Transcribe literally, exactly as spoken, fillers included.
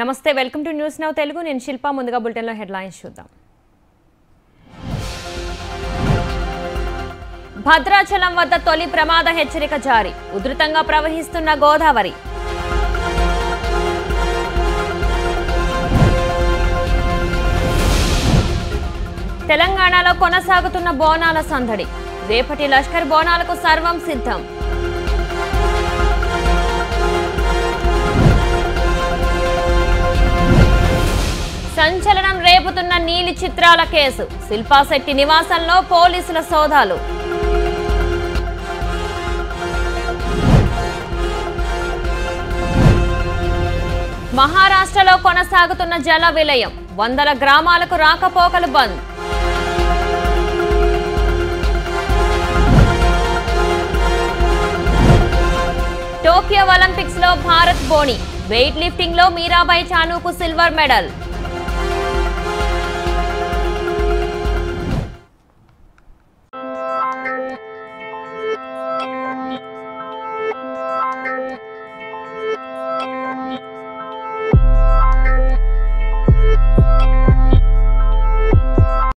నమస్తే welcome to news now Telugu నేను శిల్ప ముందుగా బులెటిన్ లో హెడ్లైన్స్ చూద్దాం భద్రాచలం వద్ద తొలి ప్రమాద హెచ్చరిక జారీ ఉధృతంగా ప్రవహిస్తున్న గోదావరి తెలంగాణలో కొనసాగుతున్న బోనాల సందడి రేపటి లష్కర్ బోనాలకు సర్వం సిద్ధం సంచలనం రేపుతున్న నీలి చిత్రాల కేసు శిల్పా శెట్టి నివాసంలో పోలీసుల సోదాలు మహారాష్ట్రలో కొనసాగుతున్న జల విలయం వందల గ్రామాలకు రాకపోకలు బంద్ టోక్యో ఒలింపిక్స్ లో భారత్ బోణి వెయిట్ లిఫ్టింగ్ లో మీరాబాయి చానుకు సిల్వర్ మెడల్